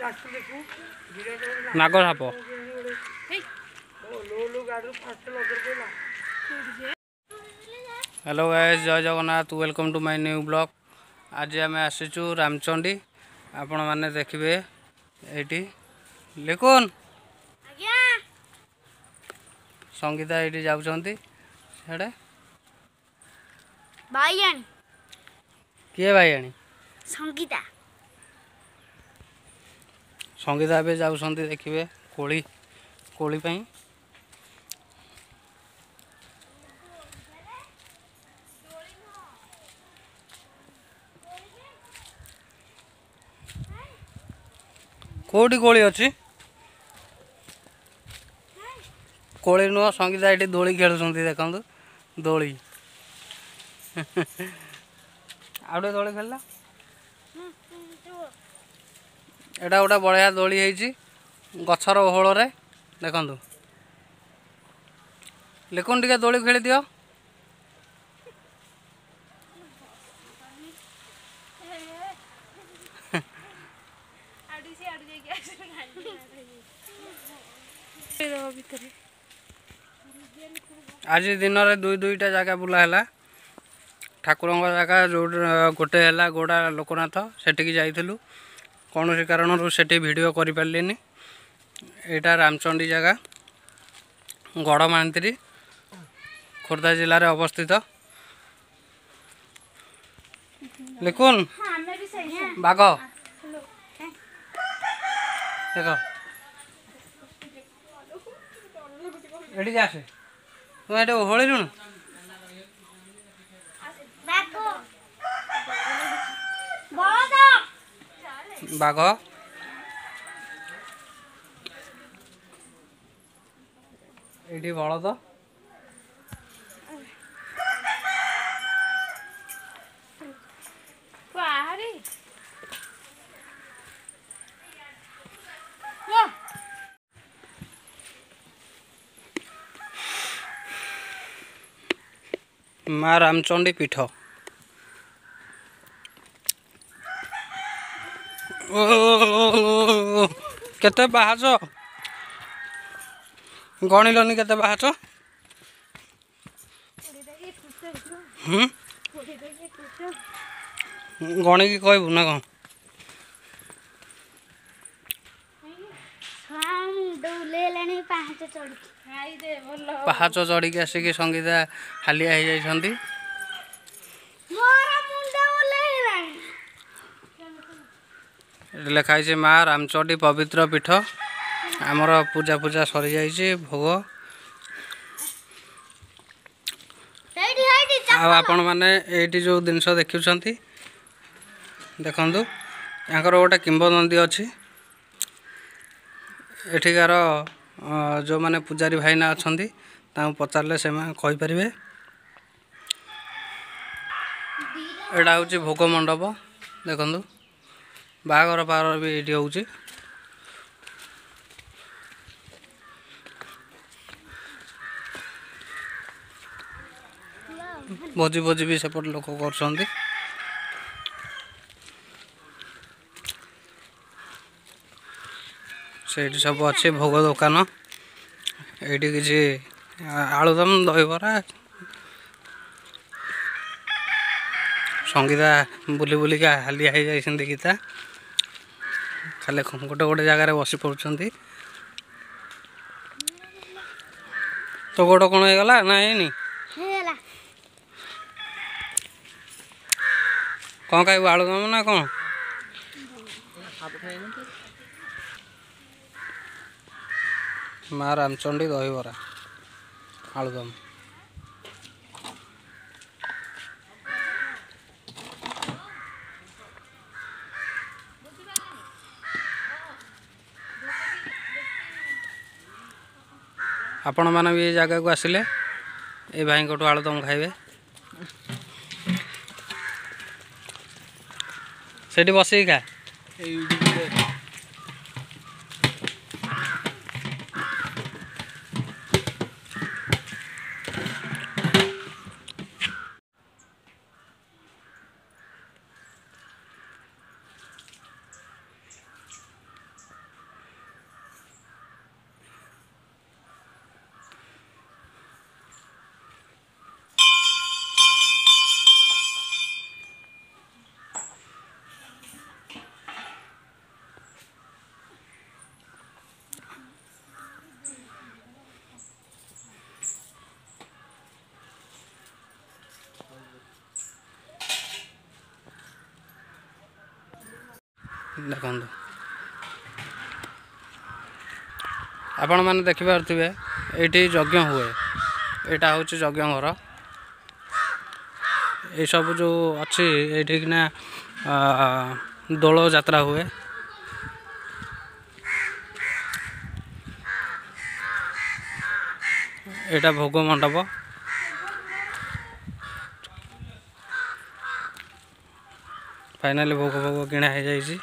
नागर shop hello guys जय Jagannath welcome to my new blog. आज आम आसीचु रामचंडी आपण मैंने देखिए ये लिखुन संगीता ये जाऊँच भाईयानी किए भाईयानी संगीता संगीता ए जाऊँच देखिए कोली कोली पाई कोटी कोली अच्छी कोली नुह संगीता ये दोली खेलुं देखु दोली आउटे दोली खेलला एटा गोटे बढ़िया दोली है गछर ओहल देखु लिखुन टे दोली खेली दियो आज दिन में दुईटा जगह बुला ठाकुर जगह जो गोटे है गोड़ा लोकनाथ सेठी जाइलु कौन सी कारण से वीडियो कर पारे यहाँ रामचंडी जगह गड़मांतरी खोर्धा जिले में अवस्थित लिखुन बाघ देख ये आसे तुम ये ओहली लुण बाघ ये बलद माँ रामचंडी पीठ केते बाहाच गणिलनी केते बाहाच गणी की कहबू ना कौन पहाच चढ़ी की आसिक संगीता हालिया हो जाती लिखाई माँ रामचंडी पवित्र पीठ आमर पूजा पूजा सरी जाइए भोग आपण मैंने ये जो जिनस देखुंट देखु यहाँ गोटे किंवदंती अच्छी एठिकार जो माने पूजारी भाईना अच्छा पचारे से कहीपर एटा हूँ भोग मंडप देखु बाहागर पार भी ये हूँ भोजी भोजी भी सेपट लोक कर सब अच्छे भोग दुकान ये किसी आलुदम दहीबरा संगीता बुली बुलिका हालिया हो जाती गीता खाली गोटे गोटे जगार बसी पड़ुंट तो गोड़ कौन हो गला ना है कौन खाइबू आलुदम ना कौन माँ रामचंडी दहीबरा आलुदम आपण मैंने भी जगह को आसिले ए भाई को आलुदम खाइबे सेठी बस खा ଦେଖନ୍ତୁ ଆପଣମାନେ ଦେଖିପାରୁଥିବେ ଏଇଠି ଯଜ୍ଞ ହୁଏ। ଏଇଟା ହେଉଛି ଯଜ୍ଞ ଘର। ଏସବୁ ଯେଉଁ ଅଛି ଏଇଠିକିନା ଦୋଳ ଯାତ୍ରା ହୁଏ। ଏଇଟା ଭୋଗ ମଣ୍ଡପ। ଫାଇନାଲି ଭୋଗ ଭୋଗ କିଣା ହେଇଯାଇଛି।